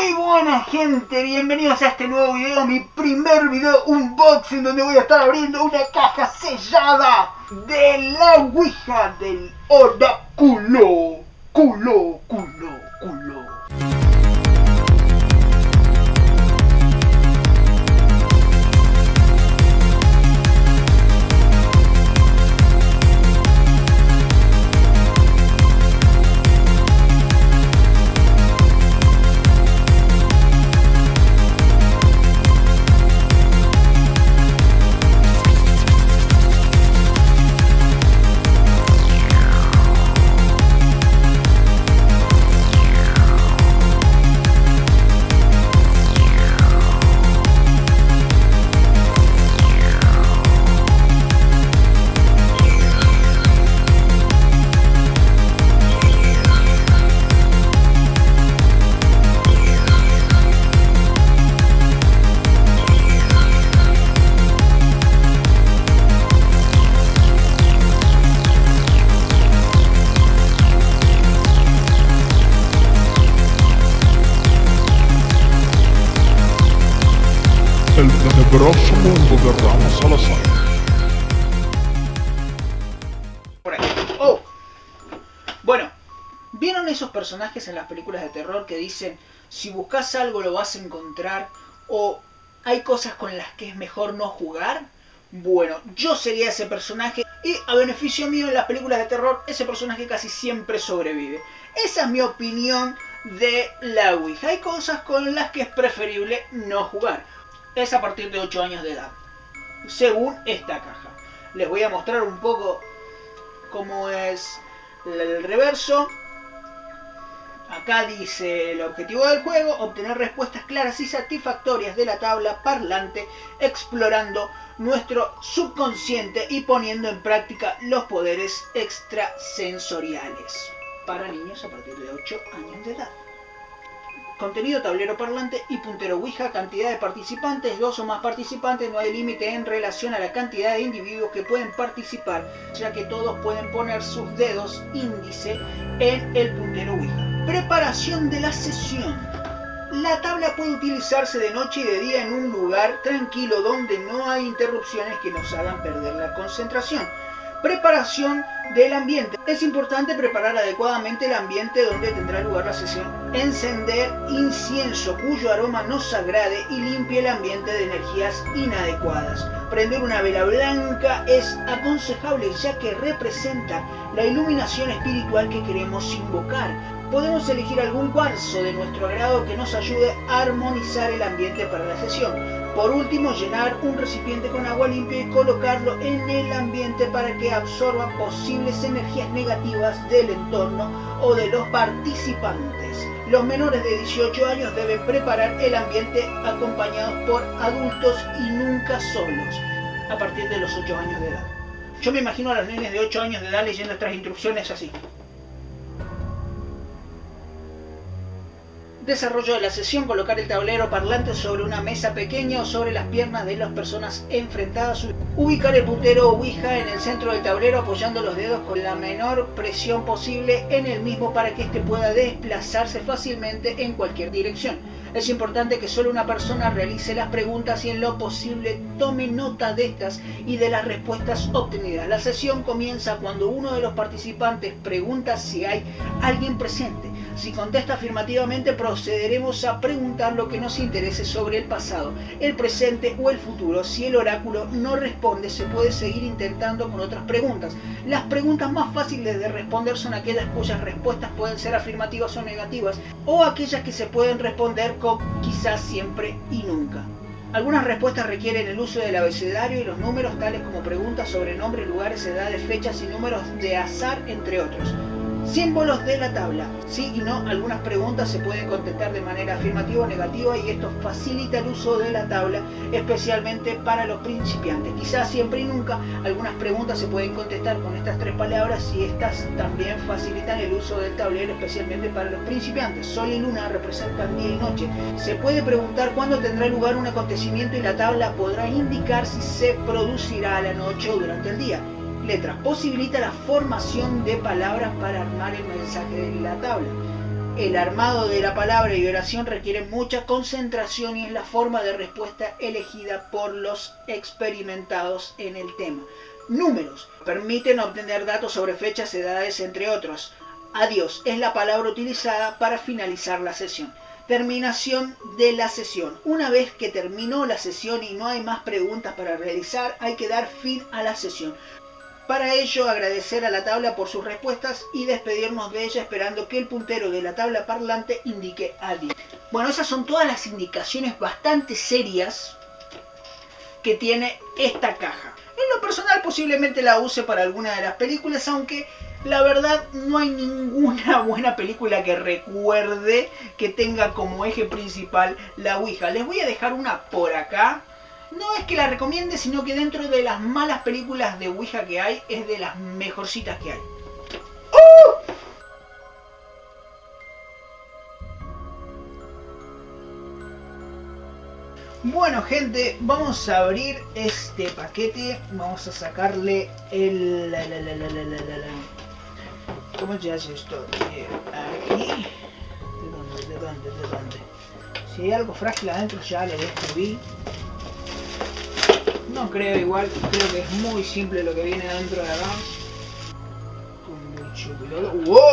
Muy buena gente, bienvenidos a este nuevo video, mi primer video unboxing donde voy a estar abriendo una caja sellada de la Ouija del oráculo. Culo. El tenebroso mundo de Ramos Salazar. Por aquí. Oh. Bueno, ¿vieron esos personajes en las películas de terror que dicen si buscas algo lo vas a encontrar? O hay cosas con las que es mejor no jugar. Bueno, yo sería ese personaje y a beneficio mío en las películas de terror ese personaje casi siempre sobrevive. Esa es mi opinión de la Ouija. Hay cosas con las que es preferible no jugar. Es a partir de 8 años de edad, según esta caja. Les voy a mostrar un poco cómo es el reverso. Acá dice el objetivo del juego: obtener respuestas claras y satisfactorias de la tabla parlante, explorando nuestro subconsciente y poniendo en práctica los poderes extrasensoriales. Para niños a partir de 8 años de edad. Contenido: tablero parlante y puntero Ouija. Cantidad de participantes: 2 o más participantes. No hay límite en relación a la cantidad de individuos que pueden participar, ya que todos pueden poner sus dedos índice en el puntero Ouija. Preparación de la sesión. La tabla puede utilizarse de noche y de día en un lugar tranquilo donde no hay interrupciones que nos hagan perder la concentración. Preparación del ambiente. Es importante preparar adecuadamente el ambiente donde tendrá lugar la sesión. Encender incienso cuyo aroma nos agrade y limpie el ambiente de energías inadecuadas. Prender una vela blanca es aconsejable ya que representa la iluminación espiritual que queremos invocar. Podemos elegir algún cuarzo de nuestro agrado que nos ayude a armonizar el ambiente para la sesión. Por último, llenar un recipiente con agua limpia y colocarlo en el ambiente para que absorba posibles energías negativas del entorno o de los participantes. Los menores de 18 años deben preparar el ambiente acompañados por adultos y nunca solos, a partir de los 8 años de edad. Yo me imagino a los nenes de 8 años de edad leyendo estas instrucciones así. Desarrollo de la sesión: colocar el tablero parlante sobre una mesa pequeña o sobre las piernas de las personas enfrentadas. Ubicar el puntero Ouija en el centro del tablero apoyando los dedos con la menor presión posible en el mismo para que éste pueda desplazarse fácilmente en cualquier dirección. Es importante que solo una persona realice las preguntas y en lo posible tome nota de estas y de las respuestas obtenidas. La sesión comienza cuando uno de los participantes pregunta si hay alguien presente. Si contesta afirmativamente, procederemos a preguntar lo que nos interese sobre el pasado, el presente o el futuro. Si el oráculo no responde, se puede seguir intentando con otras preguntas. Las preguntas más fáciles de responder son aquellas cuyas respuestas pueden ser afirmativas o negativas, o aquellas que se pueden responder con quizás, siempre y nunca. Algunas respuestas requieren el uso del abecedario y los números, tales como preguntas sobre nombres, lugares, edades, fechas y números de azar, entre otros. Símbolos de la tabla. Sí y no, algunas preguntas se pueden contestar de manera afirmativa o negativa y esto facilita el uso de la tabla, especialmente para los principiantes. Quizás siempre y nunca, algunas preguntas se pueden contestar con estas 3 palabras y estas también facilitan el uso del tablero, especialmente para los principiantes. Sol y luna representan día y noche. Se puede preguntar cuándo tendrá lugar un acontecimiento y la tabla podrá indicar si se producirá a la noche o durante el día. Letras. Posibilita la formación de palabras para armar el mensaje de la tabla. El armado de la palabra y oración requiere mucha concentración y es la forma de respuesta elegida por los experimentados en el tema. Números. Permiten obtener datos sobre fechas, edades, entre otros. Adiós es la palabra utilizada para finalizar la sesión. Terminación de la sesión. Una vez que terminó la sesión y no hay más preguntas para realizar, hay que dar fin a la sesión. Para ello, agradecer a la tabla por sus respuestas y despedirnos de ella esperando que el puntero de la tabla parlante indique adiós. Bueno, esas son todas las indicaciones bastante serias que tiene esta caja. En lo personal posiblemente la use para alguna de las películas, aunque la verdad no hay ninguna buena película que recuerde que tenga como eje principal la Ouija. Les voy a dejar una por acá. No es que la recomiende, sino que dentro de las malas películas de Ouija que hay, es de las mejorcitas que hay. Bueno, gente, vamos a abrir este paquete. Vamos a sacarle el... ¿Cómo se hace esto? Aquí. ¿De dónde? Si hay algo frágil adentro ya lo destruí. No creo, igual, creo que es muy simple lo que viene dentro de acá. Con mucho cuidado.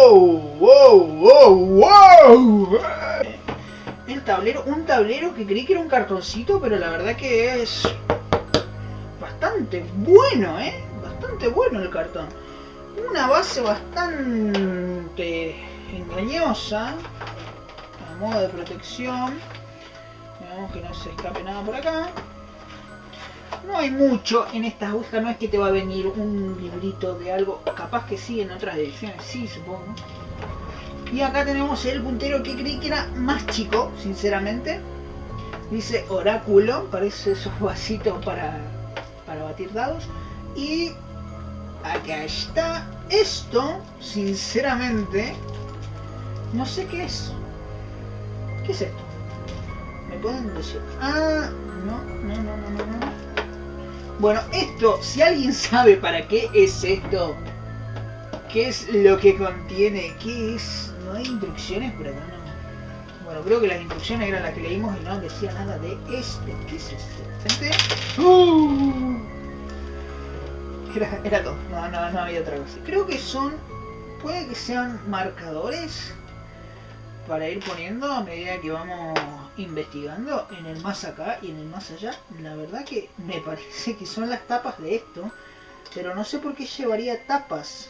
¡Wow! El tablero, un tablero que creí que era un cartoncito, pero la verdad que es bastante bueno, bastante bueno el cartón. Una base bastante engañosa, a modo de protección. Veamos que no se escape nada por acá. No hay mucho en estas Ouija, no es que te va a venir un librito de algo, capaz que sí en otras ediciones, sí supongo. Y acá tenemos el puntero que creí que era más chico, sinceramente. Dice oráculo, parece esos vasitos para batir dados. Y acá está esto, sinceramente, no sé qué es. ¿Qué es esto? ¿Me pueden decir? Ah, no. Bueno, esto, si alguien sabe para qué es esto, qué es lo que contiene, qué es, no hay instrucciones por acá, no. Bueno, creo que las instrucciones eran las que leímos y no decía nada de esto. ¿Qué es esto? ¿Gente? Era todo, no había otra cosa. Creo que son, puede que sean marcadores para ir poniendo a medida que vamos investigando en el más acá y en el más allá. La verdad que me parece que son las tapas de esto, pero no sé por qué llevaría tapas.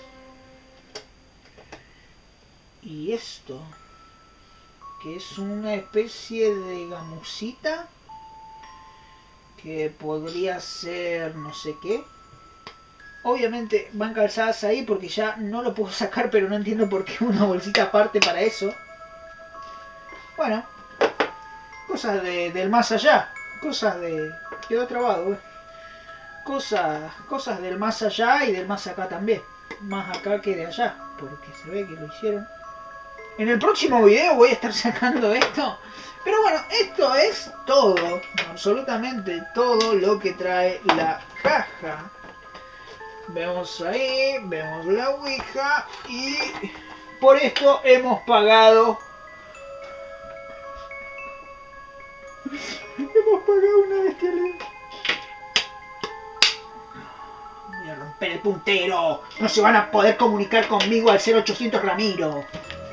Y esto, que es una especie de gamusita, que podría ser no sé qué. Obviamente van calzadas ahí porque ya no lo puedo sacar, pero no entiendo por qué una bolsita aparte para eso. Bueno, cosas del más allá, cosas de... quedó trabado, cosas del más allá y del más acá también. Más acá que de allá, porque se ve que lo hicieron. En el próximo video voy a estar sacando esto. Pero bueno, esto es todo, absolutamente todo lo que trae la caja. Vemos ahí, vemos la Ouija y por esto hemos pagado... una bestialidad. Voy a romper el puntero. No se van a poder comunicar conmigo al 0800 Ramiro.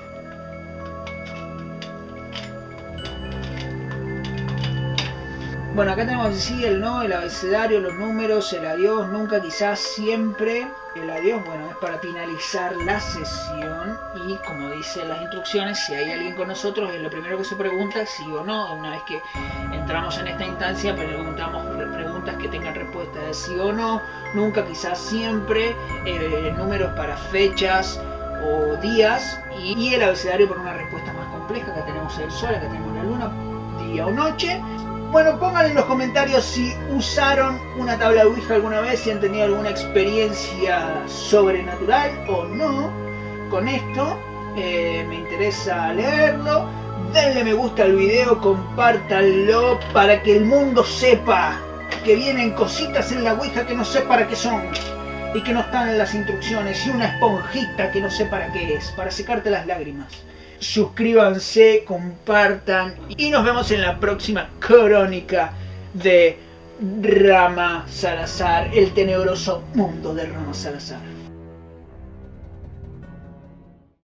Bueno, acá tenemos el sí, el no, el abecedario, los números, el adiós, nunca, quizás, siempre. El adiós, bueno, es para finalizar la sesión y como dicen las instrucciones, si hay alguien con nosotros es lo primero que se pregunta, sí o no. Una vez que entramos en esta instancia preguntamos preguntas que tengan respuesta de sí o no, nunca, quizás, siempre, números para fechas o días y el abecedario para una respuesta más compleja. Acá tenemos el sol, acá tenemos la luna, día o noche. Bueno, pongan en los comentarios si usaron una tabla de Ouija alguna vez, si han tenido alguna experiencia sobrenatural o no con esto. Me interesa leerlo. Denle me gusta al video, compártanlo para que el mundo sepa que vienen cositas en la Ouija que no sé para qué son y y que no están en las instrucciones, y una esponjita que no sé para qué es, para secarte las lágrimas. suscríbanse, compartan y nos vemos en la próxima crónica de Rama Salazar, el tenebroso mundo de Rama Salazar.